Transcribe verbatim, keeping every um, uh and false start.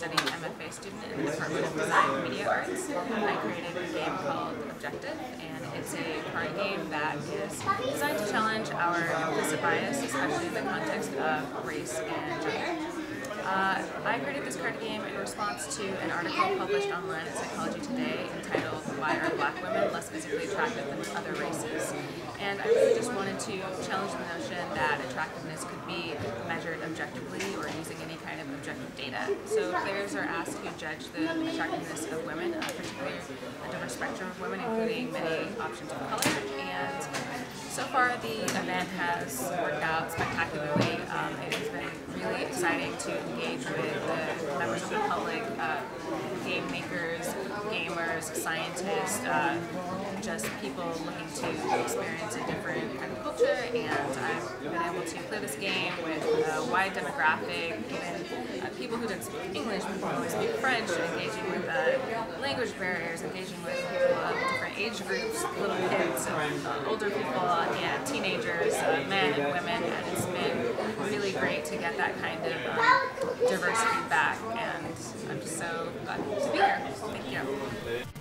studying M F A student in the Department of Design and Media Arts. I created a game called Objectif, and it's a card game that is designed to challenge our implicit bias, especially in the context of race and gender. Uh, I created this card game in response to an article published online at Psychology Today entitled "Why Are Black Women Less Physically Attractive Than Other Races?" And I really just wanted to challenge the notion that attractiveness could be measured objectively or using any kind of objective data. So players are asked to judge the attractiveness of women, uh, particularly a diverse spectrum of women, including many options of color. And so far, the event has worked out spectacularly. Um, it has been really exciting to engage with the members of the public, uh, game makers, gamers, scientists, uh, just people looking to experience a different kind of culture. And I've been able to play this game with a wide demographic, even uh, people who don't speak English, people who speak French, engaging with uh, language barriers, engaging with people of different age groups, little kids, uh, older people, and teenagers, uh, men and women, and it's been really great to get that kind of um, diverse feedback, and I'm just so glad to be here. Thank you.